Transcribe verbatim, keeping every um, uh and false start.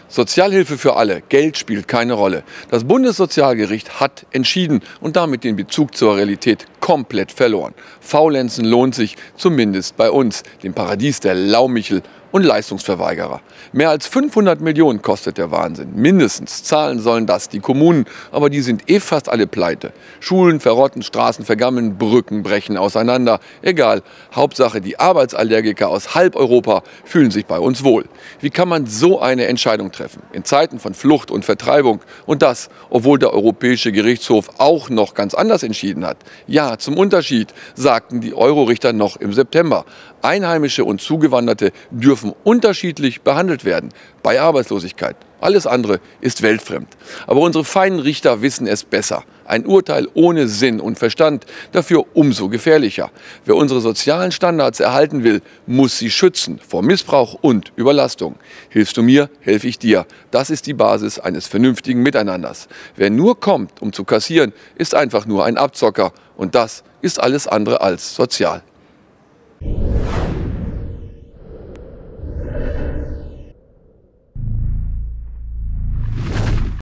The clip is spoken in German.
Sozialhilfe für alle, Geld spielt keine Rolle. Das Bundessozialgericht hat entschieden und damit den Bezug zur Realität komplett verloren. Faulenzen lohnt sich, zumindest bei uns, dem Paradies der Laumichel und Leistungsverweigerer. Mehr als fünfhundert Millionen kostet der Wahnsinn. Mindestens zahlen sollen das die Kommunen, aber die sind eh fast alle pleite. Schulen verrotten, Straßen vergammeln, Brücken brechen auseinander. Egal, Hauptsache die Arbeitsallergiker aus halb Europa fühlen sich bei uns wohl. Wie kann man so eine Entscheidung treffen? In Zeiten von Flucht und Vertreibung und das, obwohl der Europäische Gerichtshof auch noch ganz anders entschieden hat. Ja, zum Unterschied, sagten die Euro-Richter noch im September. Einheimische und Zugewanderte dürfen unterschiedlich behandelt werden bei Arbeitslosigkeit. Alles andere ist weltfremd. Aber unsere feinen Richter wissen es besser. Ein Urteil ohne Sinn und Verstand, dafür umso gefährlicher. Wer unsere sozialen Standards erhalten will, muss sie schützen vor Missbrauch und Überlastung. Hilfst du mir, helfe ich dir. Das ist die Basis eines vernünftigen Miteinanders. Wer nur kommt, um zu kassieren, ist einfach nur ein Abzocker. Und das ist alles andere als sozial.